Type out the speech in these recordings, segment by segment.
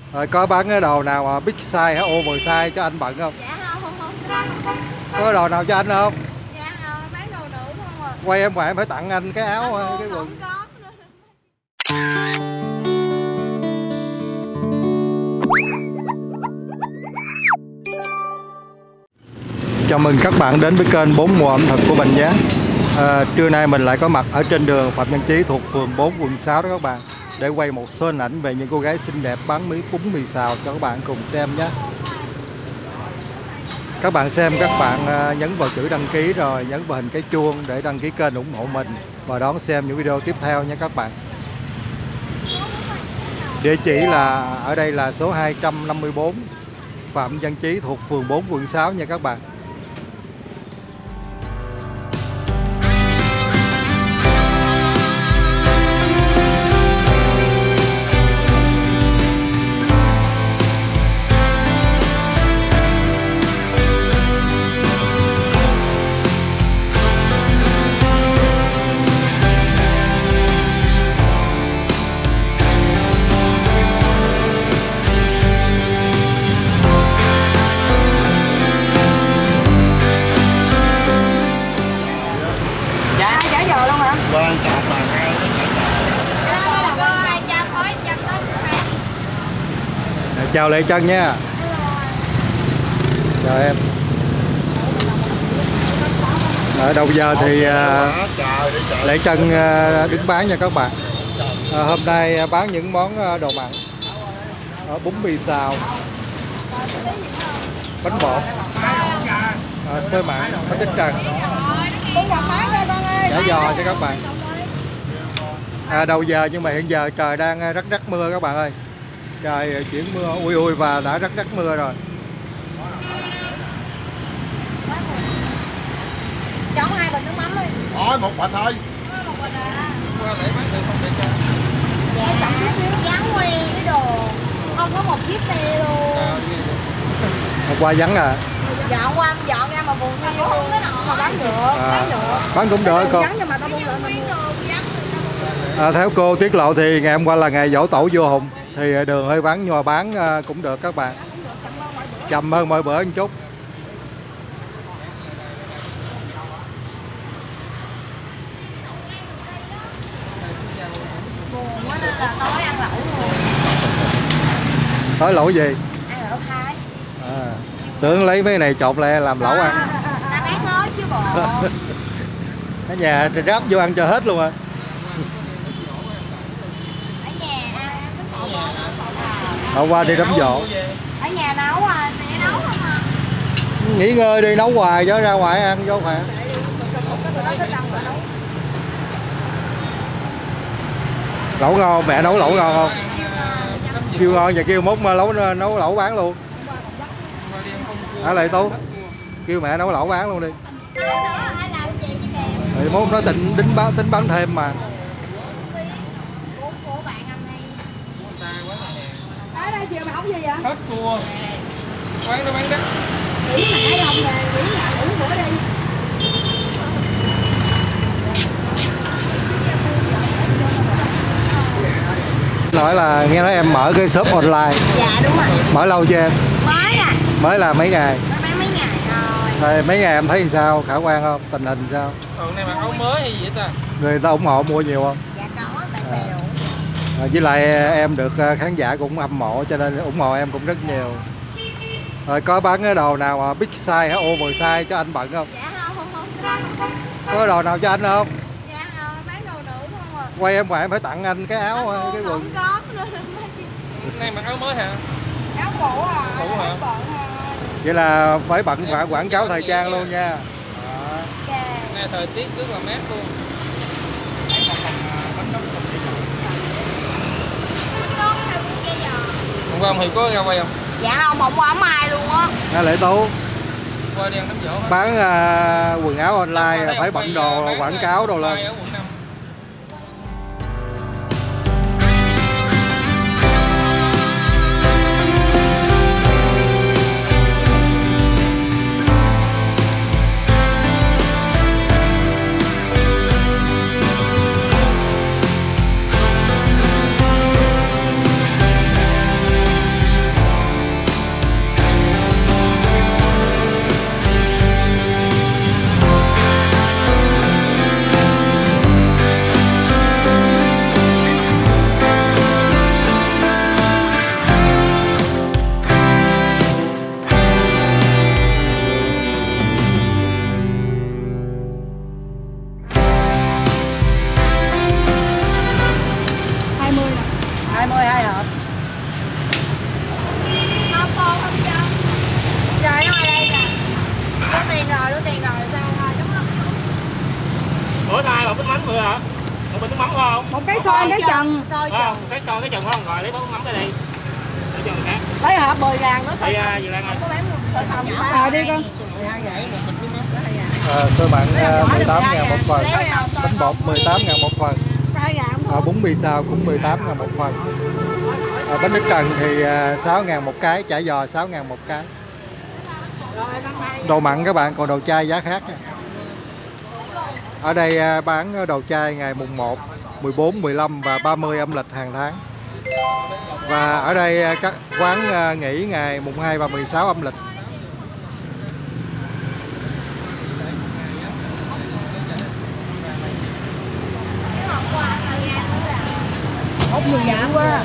Rồi có bán cái đồ nào mà big size hay over size cho anh bận không? Dạ không. Có đồ nào cho anh không? Dạ bán đồ nữ không à. Quay em ngoài em phải tặng anh cái áo cái quần. Chào mừng các bạn đến với kênh 4 mùa ẩm thực của mình nhé. Trưa nay mình lại có mặt ở trên đường Phạm Văn Chí thuộc phường 4 quận 6 đó các bạn, để quay một số hình ảnh về những cô gái xinh đẹp bán bún mì xào cho các bạn cùng xem nhé. Các bạn xem, các bạn nhấn vào chữ đăng ký rồi nhấn vào hình cái chuông để đăng ký kênh ủng hộ mình và đón xem những video tiếp theo nha các bạn. Địa chỉ là ở đây là số 254 Phạm Văn Chí thuộc phường 4 quận 6 nha các bạn. Chào Lệ Trân nha. Chào em. Đầu giờ thì Lệ Trân đứng bán nha các bạn. Hôm nay bán những món đồ mặn, bún mì xào, bánh bột, xôi mặn, bánh trứng trần, chả giò cho các bạn. Đầu giờ nhưng mà hiện giờ trời đang rắc mưa các bạn ơi. Trời chuyển mưa ui và đã rắc mưa rồi. Cho có 2 bình nước mắm thôi. Thôi, 1 bịch thôi. Một bịch à. Dạ, chậm chút xíu dán que cái đồ. Không có một chiếc xe luôn. Hôm qua vắng à? Dạ, hôm qua dọn ra mà buồn thiêu luôn. Mà bán được, bán cũng được con. Vắng nhưng mà tao buông lại mình theo cô tiết lộ thì ngày hôm qua là ngày giỗ tổ vua Hùng, thì đường hơi vắng nhưng mà bán cũng được các bạn. Chậm hơn mỗi bữa một chút. buồn quá nên là tối ăn lẩu luôn. Tối lẩu gì? Ăn lẩu Thái. Tưởng lấy mấy này trộn lại làm lẩu ăn. Ta bán hết chứ bộ. Ở nhà ráp vô ăn cho hết luôn à. Hôm qua đi đám giỗ. Ở nhà nấu à, mẹ nấu không à. Nghỉ ngơi đi, nấu hoài chứ ra ngoài ăn vô khỏe. Lẩu ngon, mẹ nấu lẩu ngon không? Siêu ngon, và kêu mốt mà nấu lẩu bán luôn. Hả Lệ Tú? Kêu mẹ nấu lẩu bán luôn đi. Thì mốt nó tính bán thêm mà. Chiều mày không gì vậy? Hết cua. Quán nó bán đắt. Chỉ mẹ không nè, chỉ nhà uống bữa đi. Nói là nghe nói em mở cái shop online. Dạ đúng rồi. Mở lâu chưa em? Mới nè. Mới là mấy ngày? Mới bán mấy ngày rồi. Rồi mấy ngày em thấy sao? Khả quan không? Tình hình sao? Này mà áo mới hay gì vậy ta? Người ta ủng hộ mua nhiều không? Dạ có, bạn bè đủ. Với lại em được khán giả cũng hâm mộ cho nên ủng hộ em cũng rất nhiều. Rồi có bán cái đồ nào mà big size hay over size cho anh bận không? Dạ không. Có đồ nào cho anh không? Dạ bán đồ nữ không à. Quay em ngoài em phải tặng anh cái áo cái quần. Không có nữa. Này mặc áo mới hả? Áo cũ à. Cũ hả? Vậy là phải bận quảng cáo thời trang luôn nha. Này thời tiết rất là mát luôn. Hôm qua ông Hiệp có ra quay không? Dạ không, hôm qua không ai luôn á. Lệ Tú Qua đi ăn đám giỗ hả? bán quần áo online là phải bận đồ quảng cáo đồ lên. không? Một cái xôi cái trần. Xôi Không, cái xôi cái trần không rồi lấy mắm cái đi. Lấy trần khác. Lấy hả 10.000 nó xôi. Vừa Lan ơi. Rồi đi con. Xôi mặn 18.000 một phần, bánh bột 18.000 một phần, bún bì xào cũng 18.000 một phần, bánh ít trần thì 6.000 một cái, chả giò 6.000 một cái. Đồ mặn các bạn, còn đồ chay giá khác. Ở đây bán đồ chay ngày mùng 1, 14, 15 và 30 âm lịch hàng tháng. Và ở đây các quán nghỉ ngày mùng 2 và 16 âm lịch. Hốt nhiều dạ quá.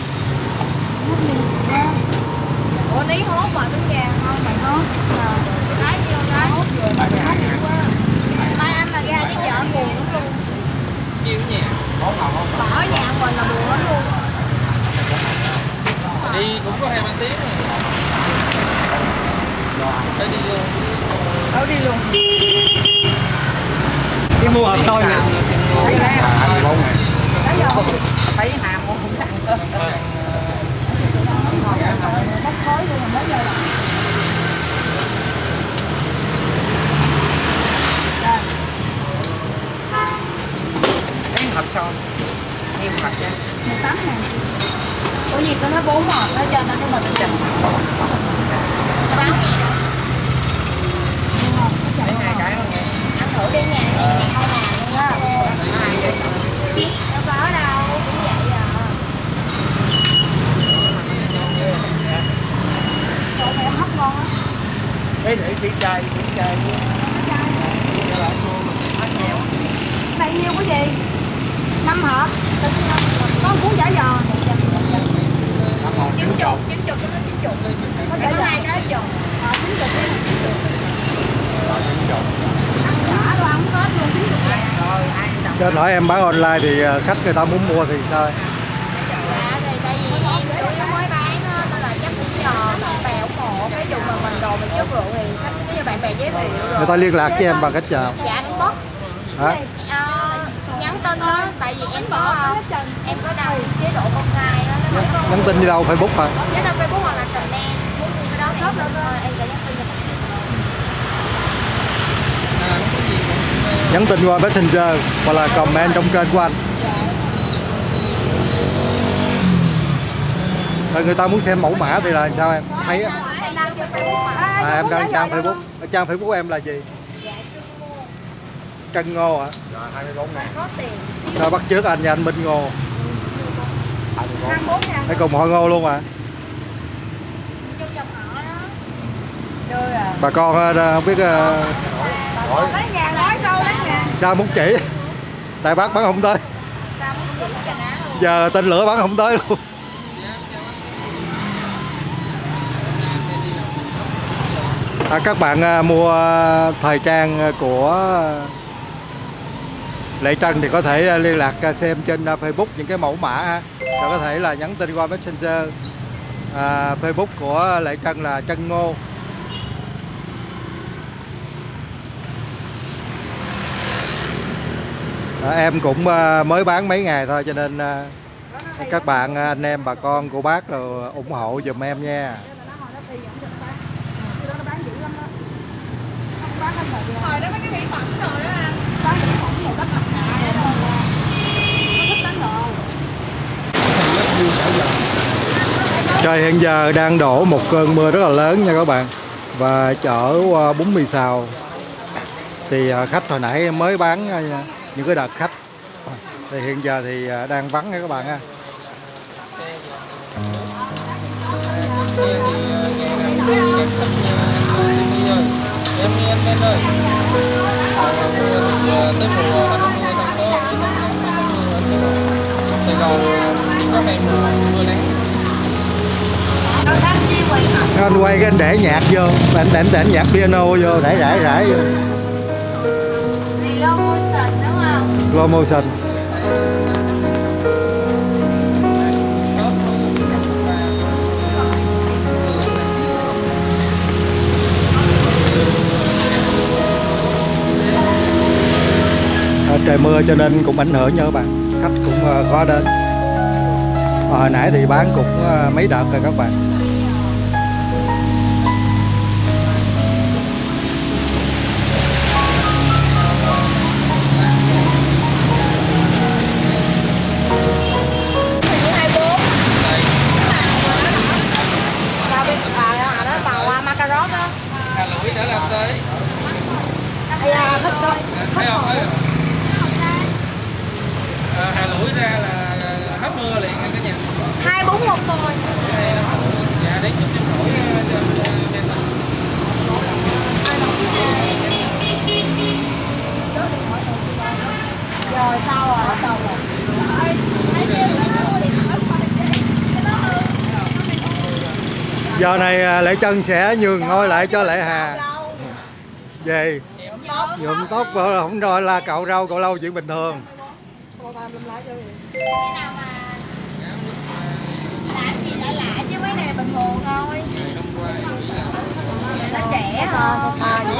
Ủa ní hốt mà tính vàng không mày hốt. Cái gì đâu cái. Hốt vừa mà hốt nhiều quá. Mai anh là ra đi chợ buồn lắm luôn. Chiêu nhà. Bỏ nhà mình là buồn lắm luôn. Đi cũng có 2-3 tiếng rồi. Phải đi luôn. Đâu đi luôn. Đi mua hộp xôi nè. Thấy hàng cũng không ăn cơ. Bốc khói luôn rồi mới vô rồi. Cái hộp xôi. Nhiều hộp nha. 18.000. Ủa gì tôi nói 4 hộp đó cho nó nhưng mà tôi chừng. 8.000. Ăn thử đi nhà này không làm luôn á. Đâu có đâu, cũng vậy à. Chỗ này hấp ngon á. Để thịt chay, thịt chay. Này nhiêu cái gì? 5 hộp. Có cuốn chả giò. 90 cho nó 90. Có chả giò 2 cái chục. 90 cái. Ăn chả đồ ăn hết luôn 90.000. Rồi ai đồng. Cho hỏi em bán online thì khách người ta muốn mua thì sao? Dạ thì tại vì em mới bán á, nên là chắc cũng nhờ bạn bè ủng hộ. Cái dùng mà mình đồ mình chất lượng thì khách với bạn bè giới thiệu rồi. Người ta liên lạc với em bằng cách nào? Dạ inbox. Hả? Nhắn tin đó, tại vì em có đăng chế độ công khai đó. Nhắn tin đi đâu? Facebook hả? Nhắn tin Facebook hoặc là comment. Cái đó shop lên thôi, em sẽ nhắn tin cho bạn. Nhắn tin qua Messenger hoặc là comment trong kênh của anh. Rồi người ta muốn xem mẫu mã thì là làm sao em? Thấy á. Em đăng trang Facebook. Ở trang Facebook em là gì? Trân Ngô hả? Rồi 24.000. Có tiền. Sao bắt chước anh và anh Minh Ngô? 24 nha. Hay cùng hội Ngô luôn à? Vô dòng họ đó. Bà con không biết Lấy nhà nói sâu lấy nhà. sao muốn chỉ. Tại bác bắn không tới. Sao muốn chỉ cái ná luôn. Giờ tên lửa bắn không tới luôn. Các bạn mua thời trang của Lệ Trân thì có thể liên lạc xem trên Facebook những cái mẫu mã ha. Rồi có thể là nhắn tin qua Messenger. Facebook của Lệ Trân là Trân Ngô. Em cũng mới bán mấy ngày thôi cho nên các bạn anh em bà con cô bác rồi ủng hộ giùm em nha. Hồi đó mấy cái mỹ phẩm rồi đó anh. Bán mỹ phẩm một cách mặt nạ rồi đó. Nó thích bán đồ. Trời hiện giờ đang đổ một cơn mưa rất là lớn nha các bạn. Và chở bún mì xào thì khách hồi nãy mới bán những cái đợt khách thì hiện giờ thì đang vắng nha các bạn ha. Em đi anh bên ơi. Tới mùa mà nó mưa xong đó Sài Gòn có ngày mưa nắng. Anh quay cái anh để nhạc vô, để nhạc piano vô, để rải vô. Slow motion đúng không? Slow motion. Trời mưa mưa cho nên cũng ảnh hưởng nha các bạn, khách cũng khó đến. Hồi nãy thì bán cũng mấy đợt rồi các bạn. Hà Lỗi đã làm tới. Thấy không? Hà Lỗi ra là hết mưa liền cả nhà. 241 thôi. Dạ đấy chút xin lỗi Rồi sao rồi, bắt đầu rồi. Giờ này Lệ Trân sẽ nhường ngôi lại cho Lệ Hà về nhuộm tóc, không rồi là cạo râu cạo lâu chuyện bình thường. Làm gì lại lạ chứ mấy này bình thường thôi. Nó trẻ hơn.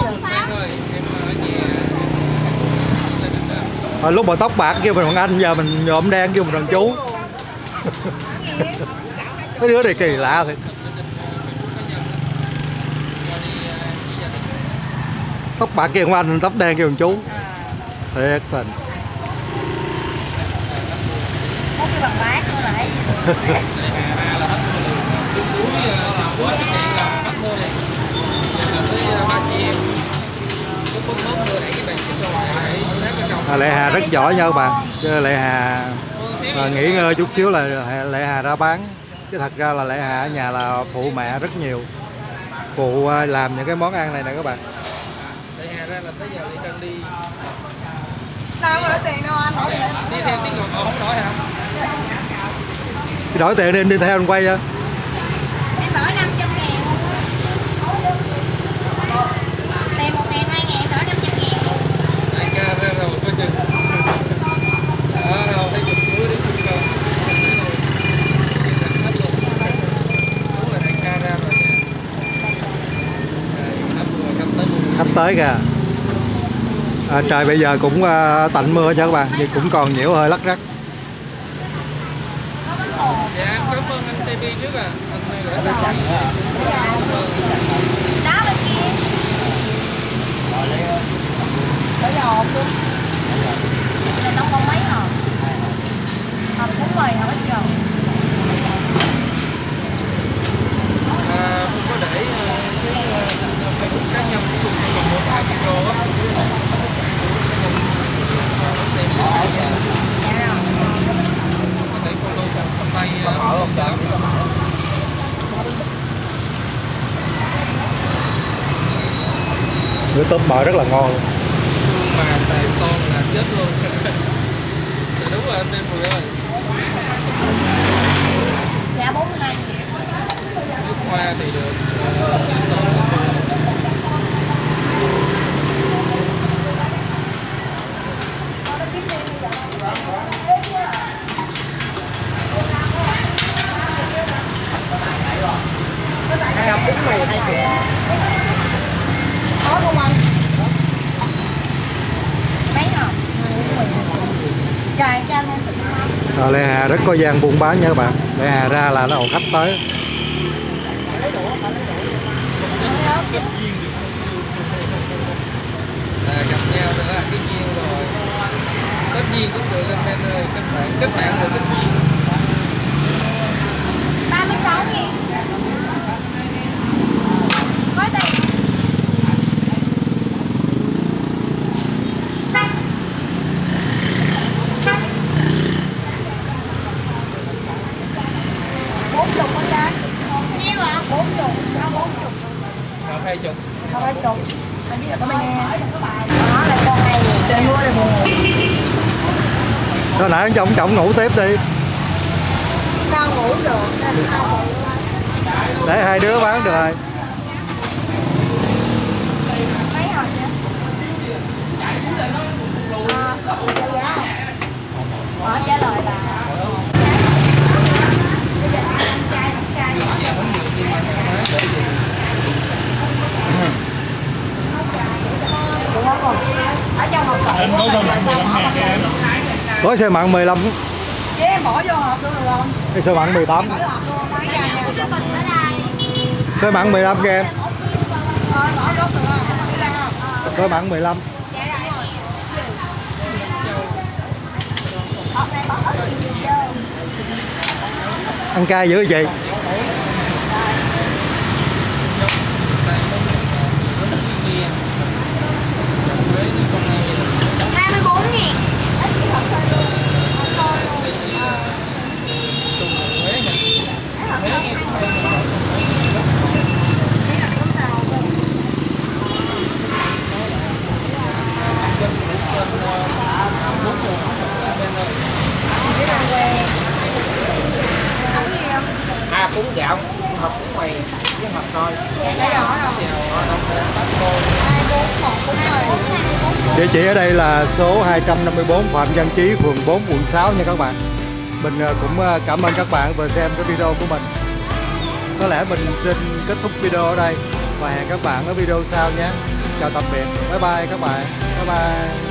Lúc mà tóc bạc kêu mình bằng anh, giờ mình nhuộm đen kêu mình bằng chú. Mấy đứa này kỳ lạ thiệt. Tóc bạc kêu bằng anh, tóc đen kêu bằng chú. Thiệt tình. Có cái bằng bát nữa là thấy Lệ Hà rất giỏi nha các bạn. Chứ Lệ Hà nghỉ ngơi chút xíu là Lệ Hà ra bán. Chứ thật ra là Lệ Hà ở nhà là phụ mẹ rất nhiều. Phụ làm những cái món ăn này nè các bạn. Lệ Hà ra là tới giờ Lệ Trân đi. sao có tiền đâu anh, hỏi tiền. Đi theo tiếng ngọt không nói hả? Đổi tiền nên đi theo anh quay á. Em đổi 500.000 luôn á. Tiền 1.000, 2.000, đổi 500.000 luôn. Đại ca ra rồi coi chừng. Đó, đâu thấy chụp cuối đến chụp rồi. Đúng là đại ca ra rồi nha. Khách tới kìa. Trời bây giờ cũng tạnh mưa nha các bạn, nhưng cũng còn nhiễu hơi lắc rắc. Dạ em cảm ơn anh TV trước à. Anh gửi tao. Đó bên kia. Có dầu luôn. Này nó không mấy hả? Hộp 40 hả bác dầu? Không có để Facebook cá nhân của mình còn một hai video á. Để follow trong tay ở không đó. Bữa tôm bò rất là ngon luôn. Mà xài son là chết luôn. Đúng rồi anh em Mười ơi. Dạ 42. Nước hoa thì được son. Có không anh? Mấy hả? Trời cho anh. Lệ Hà rất có gian buôn bán nha các bạn. Lệ Hà ra là nó hầu khách tới. Gặp nhau nữa là cái duyên rồi. Kết duyên cũng được anh em ơi, kết bạn rồi kết duyên. 36.000. Có tiền. Nhiêu ạ? 40. Không 20. Không 20. Anh biết là có mấy nghe. Đó là con này gì? Trời mưa rồi buồn. Sao nãy ông ngủ tiếp đi. Sao ngủ được? Để hai đứa bán được rồi. Mấy hồi chứ? Trả giá không? Họ trả lời là ở trong hộp em có cho bạn 15.000 cho em. Gói xôi mặn 15. Chứ em bỏ vô hộp luôn được không? Cái xôi mặn 18. Bỏ vô hộp luôn, mấy cái này. Cho mình ở đây. Xôi mặn 15 kìa em. Bỏ vô được không? Xôi mặn 15. Dạ rồi. Hộp này bỏ hết gì chưa? Ăn cay dữ vậy. Bún gạo, hộp bún mì với hộp xôi. Địa chỉ ở đây là số 254 Phạm Văn Chí, phường 4, quận 6 nha các bạn. Mình cũng cảm ơn các bạn vừa xem cái video của mình. Có lẽ mình xin kết thúc video ở đây và hẹn các bạn ở video sau nhé. Chào tạm biệt. Bye bye các bạn. Bye bye.